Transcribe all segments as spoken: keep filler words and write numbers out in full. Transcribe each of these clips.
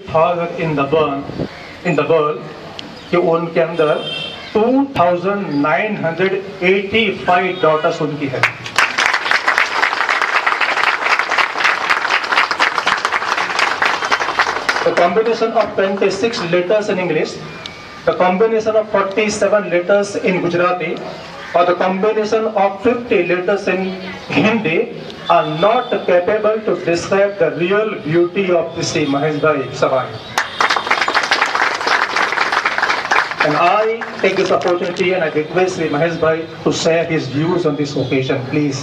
Father in the burn in the world कि उनके अंदर two thousand nine hundred eighty five daughters उनकी है। The combination of twenty-six letters in English, the combination of forty-seven letters in Gujarati, or the combination of fifty letters in Hindi are not capable to describe the real beauty of Sri Mahesh Bhai Savai. And I take this opportunity and I request Sri Mahesh Bhai to share his views on this occasion, please.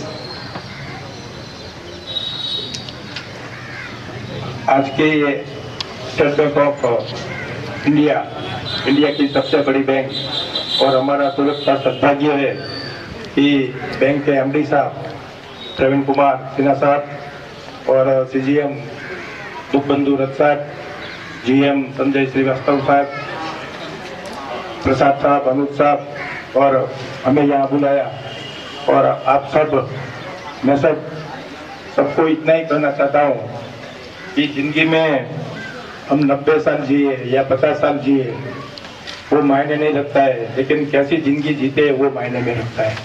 आज के State Bank of India India की सबसे बड़ी bank और हमारा सूरत का सौभाग्य है कि बैंक के एमडी साहब प्रवीण कुमार सिन्हा साहब और सीजीएम दुखबंधु रथ साहब, जीएम संजय श्रीवास्तव साहब, प्रसाद साहब, अमित साहब और हमें यहाँ बुलाया। और आप सब, मैं सब सबको इतना ही कहना चाहता हूँ कि जिंदगी में हम नब्बे साल जिए या पचास साल जिए वो मायने नहीं रखता है, लेकिन कैसी जिंदगी जीते वो मायने में रखता है।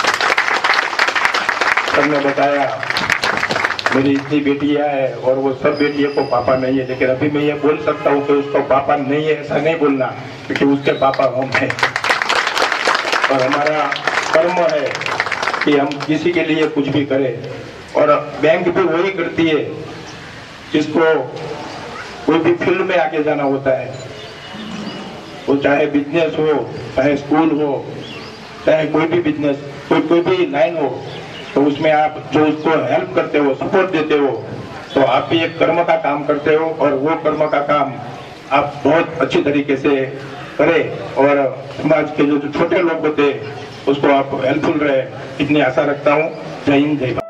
सबने बताया मेरी इतनी बेटियां हैं और वो सब बेटियों को पापा नहीं है, लेकिन अभी मैं ये बोल सकता हूँ कि उसको पापा नहीं है, ऐसा नहीं बोलना, क्योंकि उसके पापा हम हैं। और हमारा कर्म है कि हम किसी के लिए कुछ भी करें। और बैंक भी वही करती है जिसको कोई भी फील्ड में आगे जाना होता है, वो चाहे बिजनेस हो, चाहे स्कूल हो, चाहे कोई भी बिजनेस, कोई कोई भी लाइन हो, तो उसमें आप जो उसको हेल्प करते हो, सपोर्ट देते हो, तो आप भी एक कर्म का काम करते हो और वो कर्म का काम आप बहुत अच्छी तरीके से करें और समाज के जो छोटे लोग होते हैं उसको आप हेल्पफुल रहे, इतनी आशा रखता हूँ। जय हिंद, जय भारत।